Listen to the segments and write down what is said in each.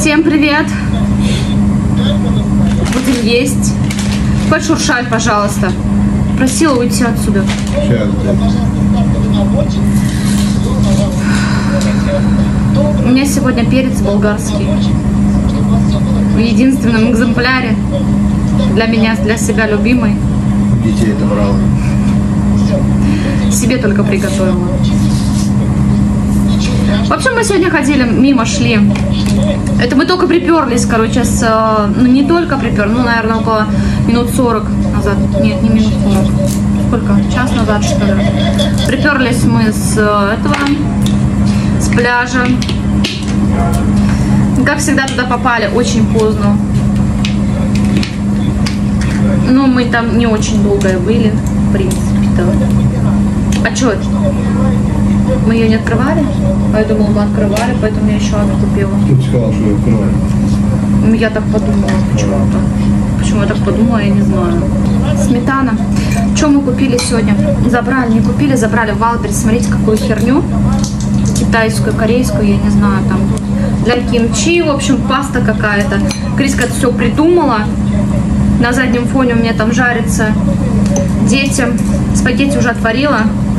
Всем привет! Будем есть. Подшуршать, пожалуйста. Просила уйти отсюда. Сейчас, У меня сегодня перец болгарский. В единственном экземпляре. Для меня, для себя любимый. детей это брал. Себе только приготовила. В общем, мы сегодня ходили, мимо шли. Это мы только приперлись, короче, ну не только приперлись, ну, наверное, около минут 40 назад. Нет, не минут 40. Сколько? Час назад, что ли. Приперлись мы с пляжа. Как всегда, туда попали очень поздно. Но мы там не очень долго были, в принципе-то. А что это? Мы ее не открывали? А я думала, мы открывали, поэтому я еще одну купила. Кто тебе сказал, что ее открывали? Я так подумала почему-то. Почему я так подумала, я не знаю. Сметана. Что мы купили сегодня? Забрали, не купили, забрали в Валберес. Смотрите, какую херню. Китайскую, корейскую, я не знаю, там. Для кимчи, в общем, паста какая-то. Криска это все придумала. На заднем фоне у меня там жарится детям. Спагетти уже отварила.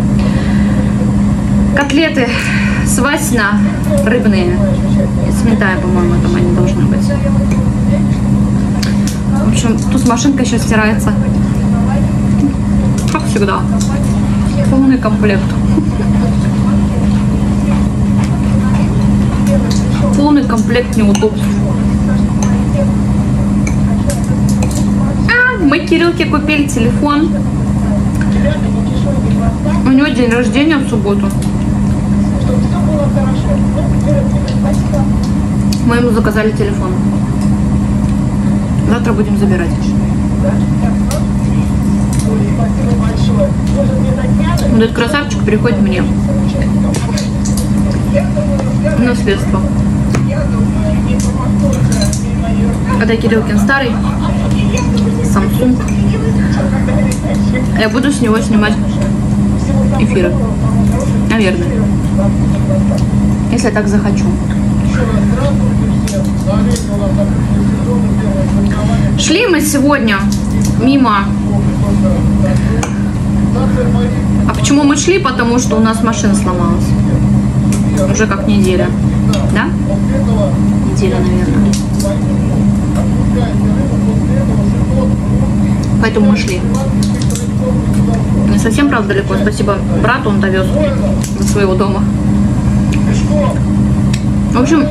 Котлеты с Васина рыбные. С минтая, по-моему, там они должны быть. В общем, тут машинка еще стирается. Как всегда. Полный комплект. Полный комплект неудобств. Мы Кириллке купили телефон. У него день рождения в субботу. Мы ему заказали телефон. Завтра будем забирать. Вот этот красавчик приходит мне. Наследство. Это Кириллкин старый Samsung. Я буду с него снимать эфиры. Наверное. Если я так захочу. Шли мы сегодня мимо. А почему мы шли? Потому что у нас машина сломалась. Уже как неделя. Да? Неделя, наверное. Поэтому мы шли. Не совсем, правда, далеко. Спасибо брату, он довез до своего дома. В общем,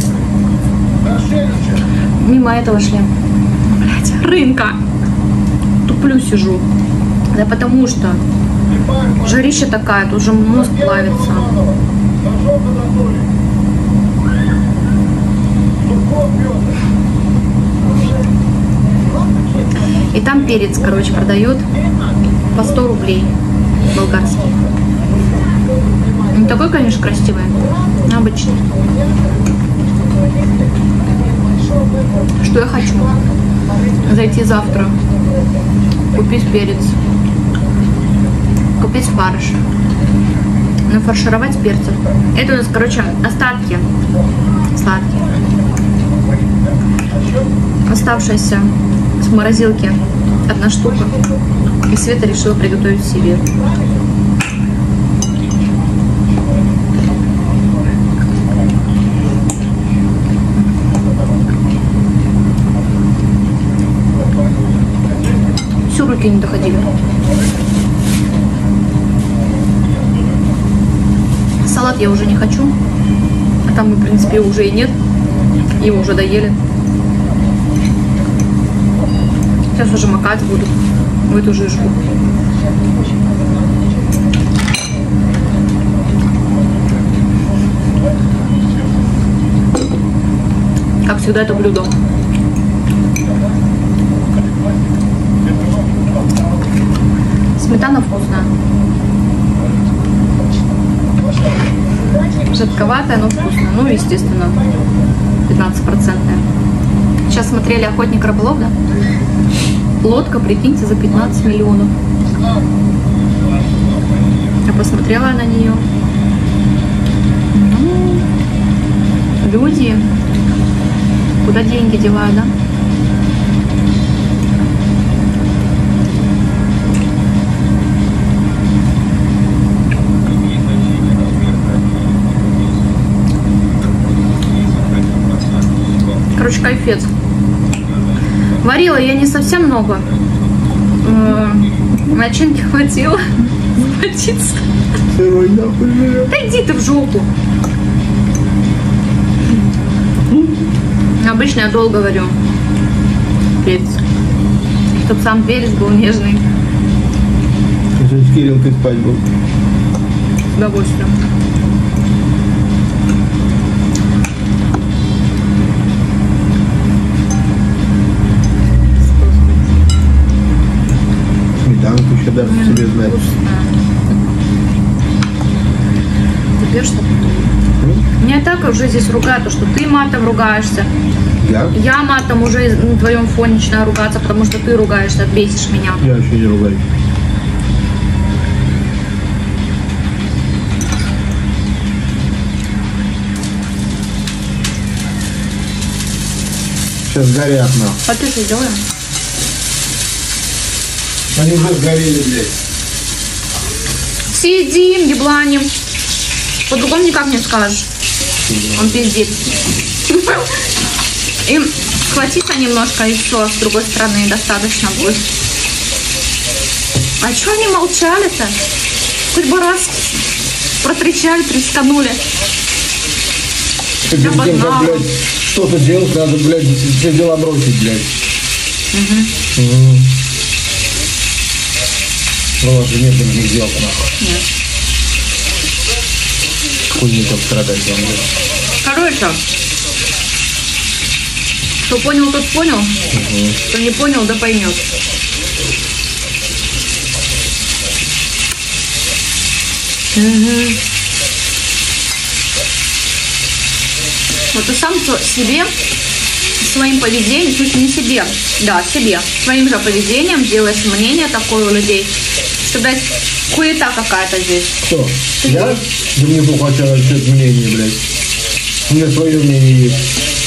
мимо этого шли. Блять, рынка. Туплю сижу. Да потому что жарища такая, тут уже мозг плавится. И там перец, короче, продает по 100 рублей болгарский. Не такой, конечно, красивый, но обычный. Что я хочу? Зайти завтра, купить перец, купить фарш, нафаршировать перцем. Это у нас, короче, остатки сладкие. Оставшиеся с морозилки одна штука. И Света решила приготовить себе. Все, руки не доходили. Салат я уже не хочу. А там, в принципе, уже и нет. Его уже доели. Сейчас уже макать буду в эту жижку. Как всегда, это блюдо. Сметана вкусная. Жидковатая, но вкусная. Ну, естественно, 15%. Сейчас смотрели «Охотник рыболов», да? Лодка, прикиньте, за 15 миллионов. Я посмотрела на нее. Ну, люди Куда деньги девают, да? Короче, кайфец. Варила я не совсем много. Начинки хватило. Хватиться. Да иди ты в жопу. Обычно я долго варю перец. Чтоб сам перец был нежный. С Кириллкой спать был. С удовольствием. Сметанку еще даже себе знать. Ты пьешь что-то? Меня так уже здесь ругают, что ты матом ругаешься. Я матом уже на твоем фоне начинаю ругаться, потому что ты ругаешься, бесишь меня. Я еще не ругаюсь. Сейчас горят, нахуй. А ты что делаем? Они уже сгорели, блядь. Сидим, ебланим. По-другому никак не скажешь. Он пиздит. И схватиться немножко и все, с другой стороны достаточно будет. А что они молчали-то? Хоть бы раз протрещали, тресканули. Перед тем, как, блядь, что-то делать, надо, блядь, все дела бросить, блядь. Ну, у вас же нет других дел, нахуй. Нет. Хуйни там страдать вам, блядь. Короче, кто понял, тот понял. Кто не понял, да поймет. Вот ты сам себе, своим поведением, в смысле не себе, да, себе, своим же поведением делаешь мнение такое у людей, что, блядь, хуета какая-то здесь. Кто? Я? Да мне похватило это мнение, блядь. У меня свое мнение есть.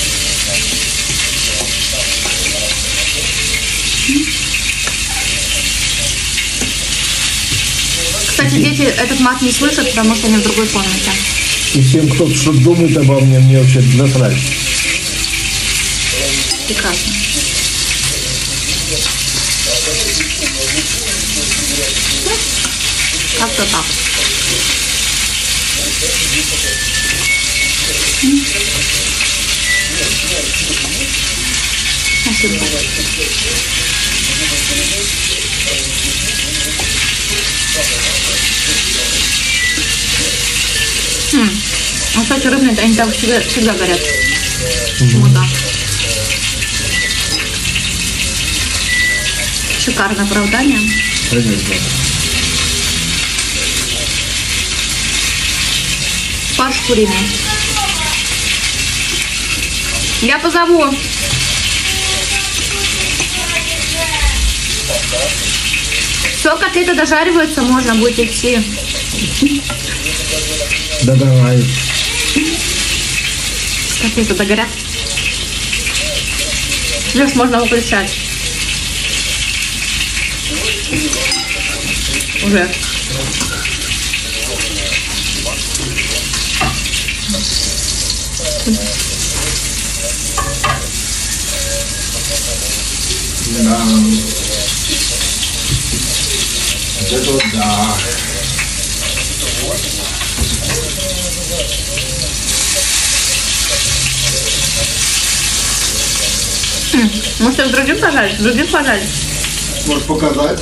Кстати, дети этот мат не слышат, потому что они в другой комнате. И всем, кто что-то думает обо мне вообще насрать. Прекрасно. Как-то так. Спасибо. А, кстати, рыбные, они так всегда горят. Почему-то. Шикарное оправдание. Конечно. Фарш куриный. Я позову. Все, котлеты дожариваются, можно будет идти. Да давай. Котлеты догорят. Леш, можно выключать. Уже. Да. Это вот да. Может, их другим пожарить? Другим пожарить? Можешь показать?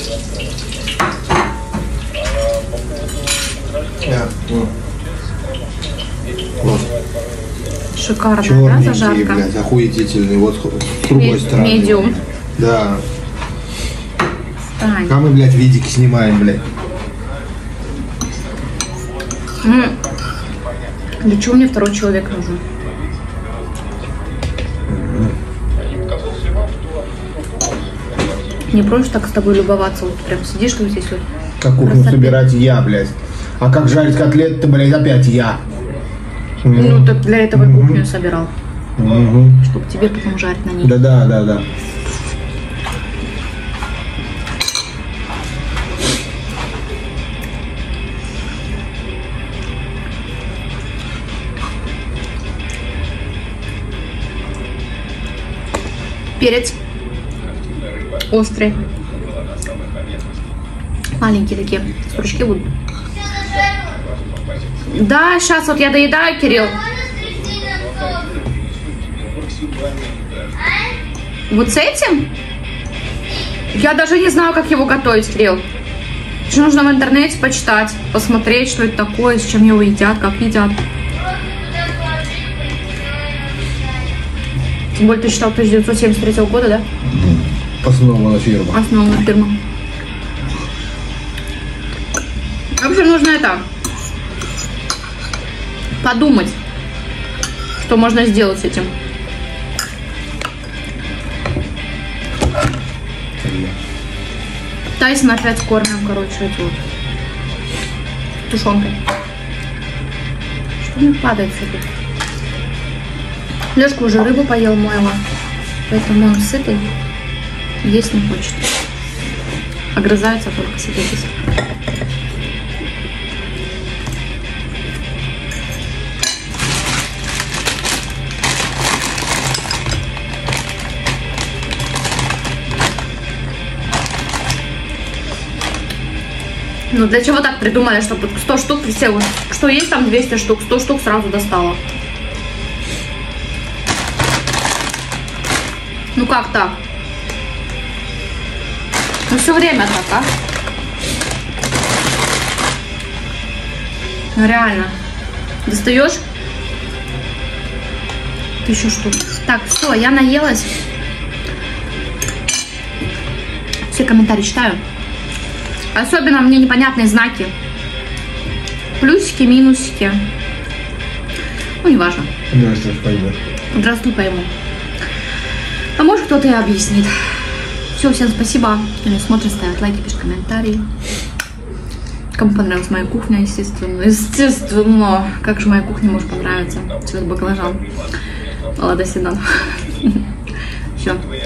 Вот. Шикарно, да, Черненькие, зажарка? блядь, охуетительные. Вот с другой стороны. Медиум. Да. Стань. А мы, блядь, видики снимаем, блядь. Для чего мне второй человек нужен? Не просто так с тобой любоваться, вот прям сидишь вот здесь вот. Как кухню собирать я, блядь. А как жарить котлеты, блядь, опять я. Ну, так для этого кухню собирал. Чтобы тебе потом жарить на ней. Да. Перец острый. Маленькие такие стручки будут. Да, сейчас вот я доедаю, Кирилл. Вот с этим? Я даже не знаю, как его готовить, Кирилл. Еще нужно в интернете почитать, посмотреть, что это такое, с чем его едят, как едят. Тем более ты считал 1973 года, да? Основана фирма. Основана фирма. В общем, нужно это подумать, что можно сделать с этим. Тайс мы опять кормим, короче, эту вот тушенкой. Что мне падает все тут? Лешка уже рыбу поел, моего, поэтому он сытый, есть не хочет. Огрызается только, садитесь. Ну для чего так придумали, чтобы 100 штук все, что есть там 200 штук, 100 штук сразу достала. Ну как так? Ну все время так, а? Ну реально. Достаешь? 1000 штук. Так, все, я наелась. Все комментарии читаю. Особенно мне непонятные знаки. Плюсики, минусики. Ну, неважно. Здравствуй, пойму. А может кто-то и объяснит. Все, всем спасибо. Кто смотрит, ставит лайки, пишет комментарии. Кому понравилась моя кухня, естественно. Естественно. Как же моя кухня может понравиться? Цвет баклажан. Ладно, до свидания. Все.